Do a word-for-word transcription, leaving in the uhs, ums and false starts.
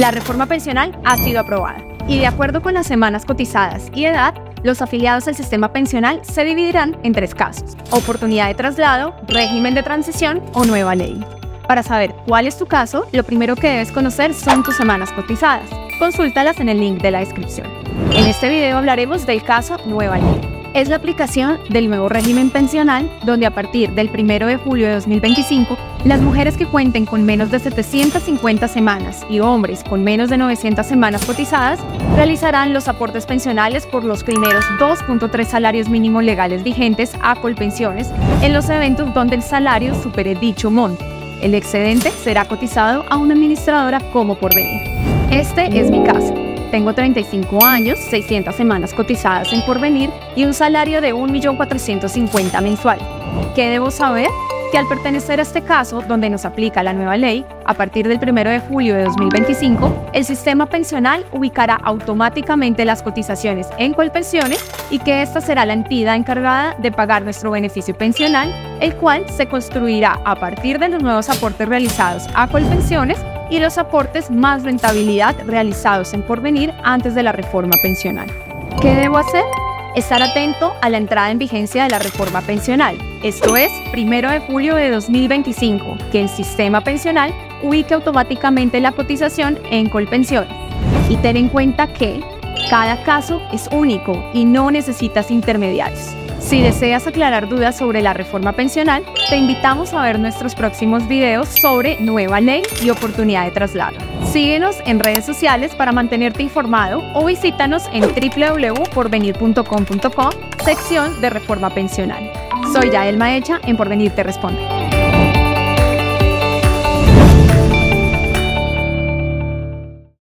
La reforma pensional ha sido aprobada y de acuerdo con las semanas cotizadas y edad, los afiliados al sistema pensional se dividirán en tres casos: oportunidad de traslado, régimen de transición o nueva ley. Para saber cuál es tu caso, lo primero que debes conocer son tus semanas cotizadas. Consúltalas en el link de la descripción. En este video hablaremos del caso Nueva Ley. Es la aplicación del nuevo régimen pensional, donde a partir del primero de julio de dos mil veinticinco, las mujeres que cuenten con menos de setecientas cincuenta semanas y hombres con menos de novecientas semanas cotizadas realizarán los aportes pensionales por los primeros dos punto tres salarios mínimos legales vigentes a Colpensiones en los eventos donde el salario supere dicho monto. El excedente será cotizado a una administradora como Porvenir. Este es mi caso. Tengo treinta y cinco años, seiscientas semanas cotizadas en Porvenir y un salario de un millón cuatrocientos cincuenta mil mensual. ¿Qué debo saber? Que al pertenecer a este caso, donde nos aplica la nueva ley, a partir del primero de julio de dos mil veinticinco, el sistema pensional ubicará automáticamente las cotizaciones en Colpensiones y que esta será la entidad encargada de pagar nuestro beneficio pensional, el cual se construirá a partir de los nuevos aportes realizados a Colpensiones y los aportes más rentabilidad realizados en Porvenir antes de la reforma pensional. ¿Qué debo hacer? Estar atento a la entrada en vigencia de la reforma pensional, esto es, primero de julio de dos mil veinticinco, que el sistema pensional ubique automáticamente la cotización en Colpensiones. Y ten en cuenta que cada caso es único y no necesitas intermediarios. Si deseas aclarar dudas sobre la reforma pensional, te invitamos a ver nuestros próximos videos sobre nueva ley y oportunidad de traslado. Síguenos en redes sociales para mantenerte informado o visítanos en w w w punto porvenir punto com punto co, sección de reforma pensional. Soy Yael Maecha en Porvenir Te Responde.